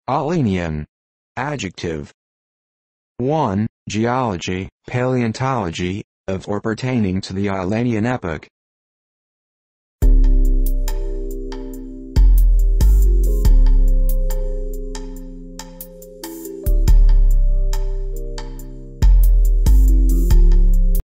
Aalenian. Adjective. 1. Geology, paleontology, of or pertaining to the Aalenian epoch.